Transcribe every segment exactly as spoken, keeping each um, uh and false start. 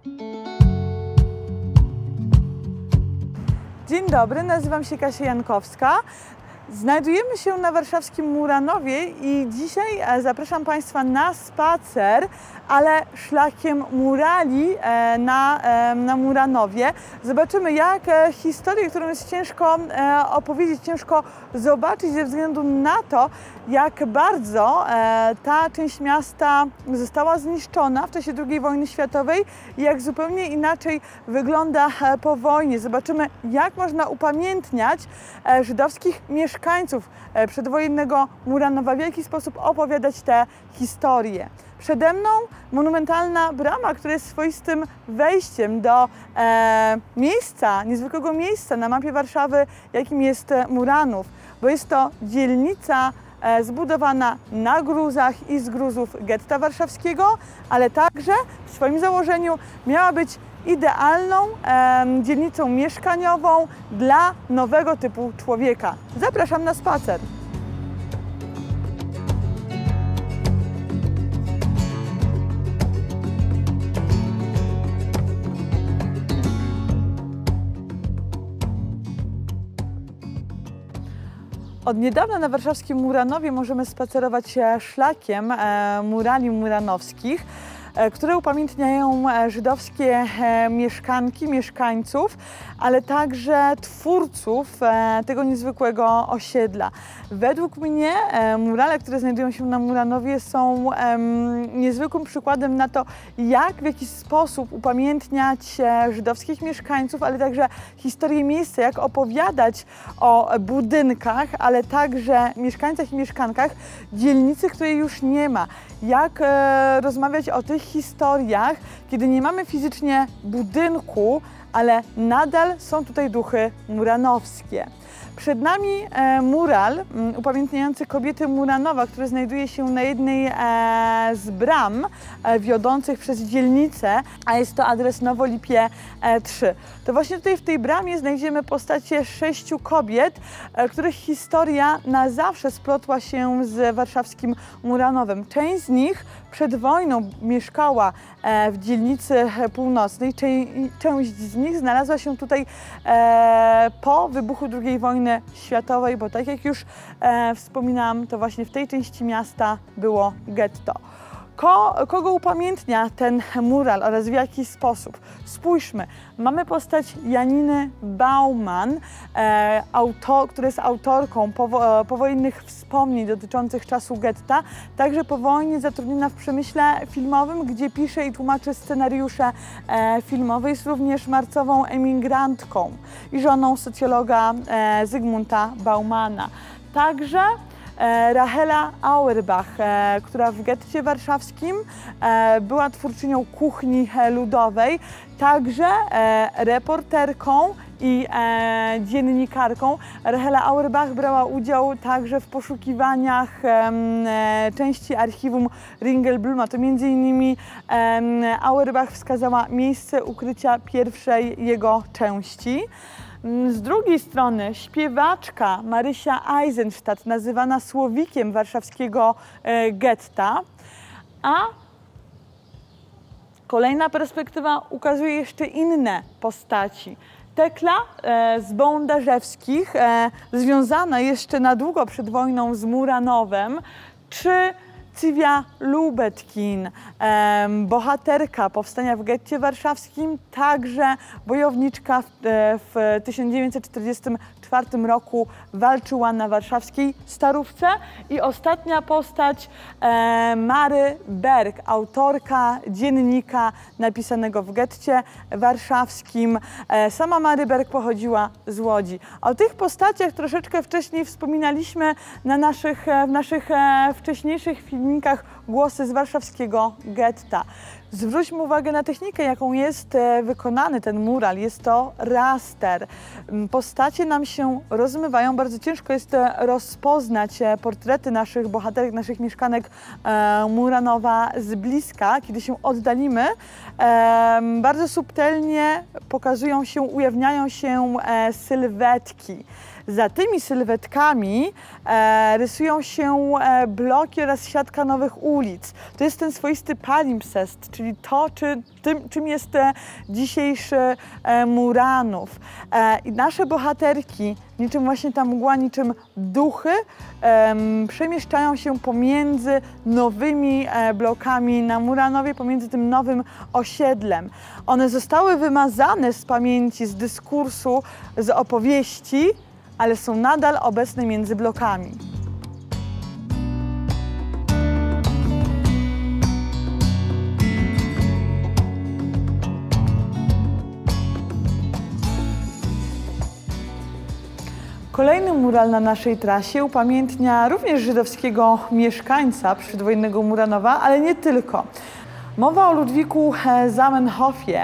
Dzień dobry, nazywam się Kasia Jankowska. Znajdujemy się na warszawskim Muranowie i dzisiaj zapraszam Państwa na spacer, ale szlakiem murali na, na Muranowie. Zobaczymy, jak historię, którą jest ciężko opowiedzieć, ciężko zobaczyć ze względu na to, jak bardzo ta część miasta została zniszczona w czasie drugiej wojny światowej i jak zupełnie inaczej wygląda po wojnie. Zobaczymy, jak można upamiętniać żydowskich mieszkańców przedwojennego Muranowa, w jaki sposób opowiadać te historie. Przede mną monumentalna brama, która jest swoistym wejściem do e, miejsca, niezwykłego miejsca na mapie Warszawy, jakim jest Muranów, bo jest to dzielnica e, zbudowana na gruzach i z gruzów getta warszawskiego, ale także w swoim założeniu miała być idealną e, dzielnicą mieszkaniową dla nowego typu człowieka. Zapraszam na spacer. Od niedawna na warszawskim Muranowie możemy spacerować szlakiem e, murali muranowskich, które upamiętniają żydowskie mieszkanki, mieszkańców, ale także twórców tego niezwykłego osiedla. Według mnie murale, które znajdują się na Muranowie, są niezwykłym przykładem na to, jak w jakiś sposób upamiętniać żydowskich mieszkańców, ale także historię miejsca, jak opowiadać o budynkach, ale także mieszkańcach i mieszkankach dzielnicy, której już nie ma. Jak rozmawiać o tych historiach, kiedy nie mamy fizycznie budynku, ale nadal są tutaj duchy muranowskie. Przed nami e, mural m, upamiętniający kobiety Muranowa, który znajduje się na jednej e, z bram e, wiodących przez dzielnicę, a jest to adres Nowolipie e, trzy. To właśnie tutaj w tej bramie znajdziemy postacie sześciu kobiet, e, których historia na zawsze splotła się z warszawskim Muranowem. Część z nich przed wojną mieszkała e, w dzielnicy północnej, część z nich znalazła się tutaj e, po wybuchu drugiej wojny światowej, bo tak jak już e, wspominałam, to właśnie w tej części miasta było getto. Ko, kogo upamiętnia ten mural oraz w jaki sposób? Spójrzmy, mamy postać Janiny Bauman, e, auto, która jest autorką powo, powojennych wspomnień dotyczących czasu getta, także po wojnie zatrudniona w przemyśle filmowym, gdzie pisze i tłumaczy scenariusze e, filmowe. Jest również marcową emigrantką i żoną socjologa e, Zygmunta Baumana. Także Rahela Auerbach, która w getcie warszawskim była twórczynią kuchni ludowej, także reporterką i e, dziennikarką. Rahela Auerbach brała udział także w poszukiwaniach e, części archiwum Ringelbluma. To między innymi e, Auerbach wskazała miejsce ukrycia pierwszej jego części. Z drugiej strony śpiewaczka Marysia Eisenstadt, nazywana słowikiem warszawskiego e, getta, a kolejna perspektywa ukazuje jeszcze inne postaci. Tekla e, z Bołądarzewskich, e, związana jeszcze na długo przed wojną z Muranowem, czy Cywia Lubetkin, e, bohaterka powstania w getcie warszawskim, także bojowniczka w, w tysiąc dziewięćset czterdziestym czwartym roku walczyła na warszawskiej Starówce. I ostatnia postać e, Mary Berg, autorka dziennika napisanego w getcie warszawskim. E, sama Mary Berg pochodziła z Łodzi. O tych postaciach troszeczkę wcześniej wspominaliśmy na naszych, w naszych e, wcześniejszych filmikach Głosy z warszawskiego getta. Zwróćmy uwagę na technikę, jaką jest wykonany ten mural. Jest to raster. Postacie nam się rozmywają. Bardzo ciężko jest rozpoznać portrety naszych bohaterek, naszych mieszkanek Muranowa z bliska. Kiedy się oddalimy, bardzo subtelnie pokazują się, ujawniają się sylwetki. Za tymi sylwetkami e, rysują się e, bloki oraz siatka nowych ulic. To jest ten swoisty palimpsest, czyli czyli to, czy, tym, czym jest e, dzisiejszy e, Muranów. E, I nasze bohaterki, niczym właśnie ta mgła, niczym duchy, e, przemieszczają się pomiędzy nowymi e, blokami na Muranowie, pomiędzy tym nowym osiedlem. One zostały wymazane z pamięci, z dyskursu, z opowieści, ale są nadal obecne między blokami. Kolejny mural na naszej trasie upamiętnia również żydowskiego mieszkańca przedwojennego Muranowa, ale nie tylko. Mowa o Ludwiku Zamenhofie,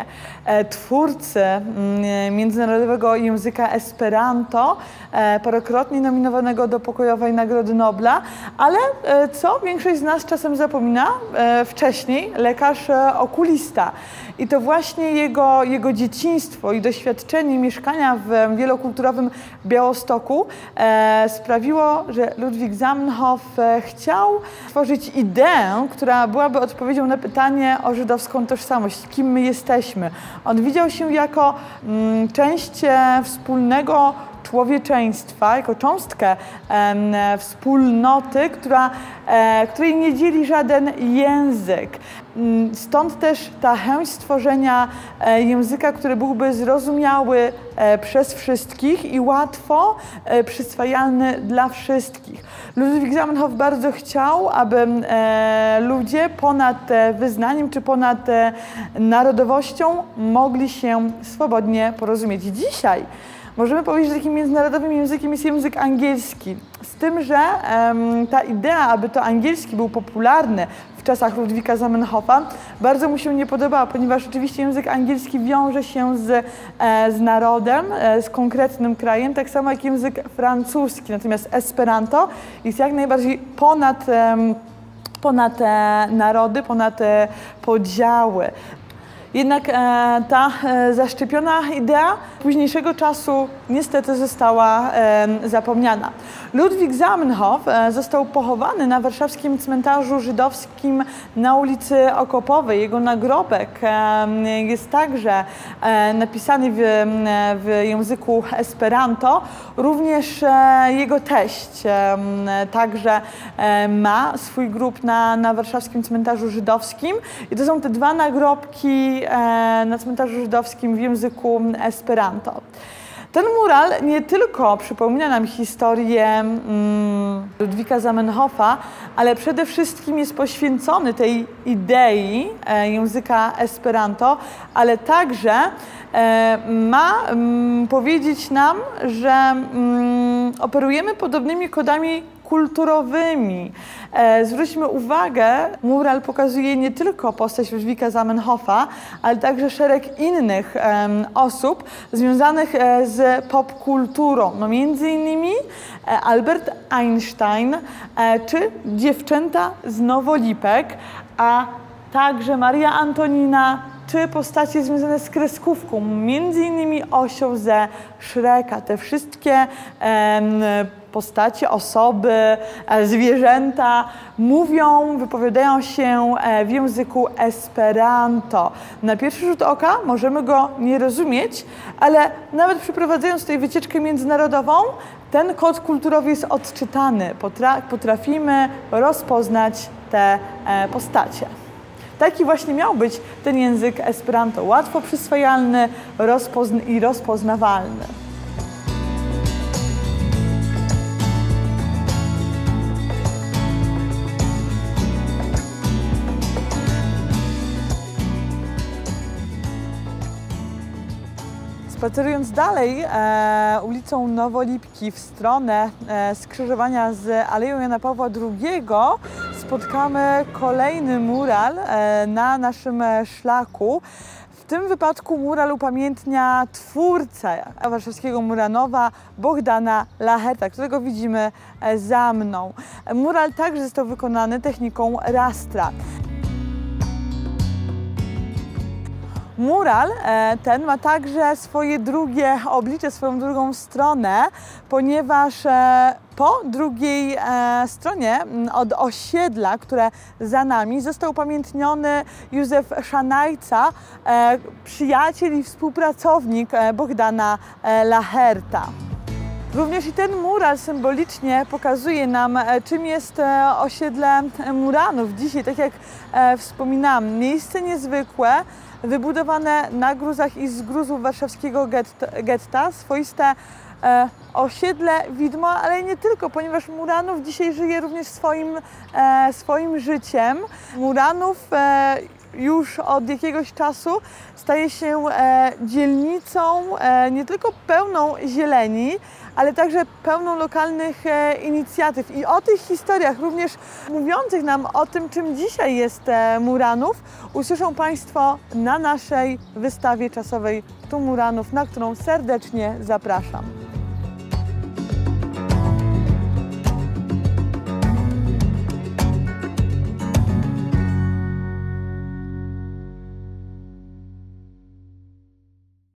twórcy międzynarodowego języka Esperanto, parokrotnie nominowanego do Pokojowej Nagrody Nobla, ale co większość z nas czasem zapomina, wcześniej lekarz okulista. I to właśnie jego, jego dzieciństwo i doświadczenie mieszkania w wielokulturowym Białostoku e, sprawiło, że Ludwik Zamenhof e, chciał stworzyć ideę, która byłaby odpowiedzią na pytanie o żydowską tożsamość, kim my jesteśmy. On widział się jako mm, część e, wspólnego człowieczeństwa, jako cząstkę e, wspólnoty, która, e, której nie dzieli żaden język. Stąd też ta chęć stworzenia e, języka, który byłby zrozumiały e, przez wszystkich i łatwo e, przyswajalny dla wszystkich. Ludwik Zamenhof bardzo chciał, aby e, ludzie ponad e, wyznaniem czy ponad e, narodowością mogli się swobodnie porozumieć. Dzisiaj możemy powiedzieć, że takim międzynarodowym językiem jest język angielski. Z tym, że um, ta idea, aby to angielski był popularny w czasach Ludwika Zamenhofa, bardzo mu się nie podobała, ponieważ oczywiście język angielski wiąże się z, e, z narodem, e, z konkretnym krajem, tak samo jak język francuski. Natomiast Esperanto jest jak najbardziej ponad, e, ponad e, narody, ponad e, podziały. Jednak e, ta e, zaszczepiona idea późniejszego czasu niestety została e, zapomniana. Ludwik Zamenhof e, został pochowany na warszawskim cmentarzu żydowskim na ulicy Okopowej. Jego nagrobek e, jest także e, napisany w, w języku Esperanto. Również e, jego teść e, także e, ma swój grób na, na warszawskim cmentarzu żydowskim. I to są te dwa nagrobki na cmentarzu żydowskim w języku Esperanto. Ten mural nie tylko przypomina nam historię mm, Ludwika Zamenhofa, ale przede wszystkim jest poświęcony tej idei e, języka Esperanto, ale także e, ma mm, powiedzieć nam, że mm, operujemy podobnymi kodami kulturowymi. E, zwróćmy uwagę, mural pokazuje nie tylko postać Ludwika Zamenhofa, ale także szereg innych e, osób związanych e, z popkulturą. No między innymi e, Albert Einstein, e, czy dziewczęta z Nowolipek, a także Maria Antonina, czy postacie związane z kreskówką, między innymi Osią ze Shreka. Te wszystkie e, postacie, osoby, zwierzęta mówią, wypowiadają się w języku Esperanto. Na pierwszy rzut oka możemy go nie rozumieć, ale nawet przeprowadzając tutaj wycieczkę międzynarodową, ten kod kulturowy jest odczytany. Potra- potrafimy rozpoznać te postacie. Taki właśnie miał być ten język Esperanto. Łatwo przyswajalny rozpozn- i rozpoznawalny. Spacerując dalej e, ulicą Nowolipki w stronę e, skrzyżowania z Aleją Jana Pawła drugiego, spotkamy kolejny mural e, na naszym szlaku. W tym wypadku mural upamiętnia twórcę warszawskiego Muranowa, Bohdana Lacherta, którego widzimy za mną. Mural także został wykonany techniką rastra. Mural ten ma także swoje drugie oblicze, swoją drugą stronę, ponieważ Po drugiej e, stronie od osiedla, które za nami, został upamiętniony Józef Szanajca, e, przyjaciel i współpracownik e, Bogdana e, Lacherta. Również i ten mural symbolicznie pokazuje nam, czym jest osiedle Muranów. Dzisiaj, tak jak wspominałam, miejsce niezwykłe, wybudowane na gruzach i z gruzów warszawskiego getta, swoiste osiedle widmo, ale nie tylko, ponieważ Muranów dzisiaj żyje również swoim, swoim życiem. Muranów już od jakiegoś czasu staje się dzielnicą nie tylko pełną zieleni, ale także pełną lokalnych inicjatyw. I o tych historiach, również mówiących nam o tym, czym dzisiaj jest Muranów, usłyszą Państwo na naszej wystawie czasowej Tu Muranów, na którą serdecznie zapraszam.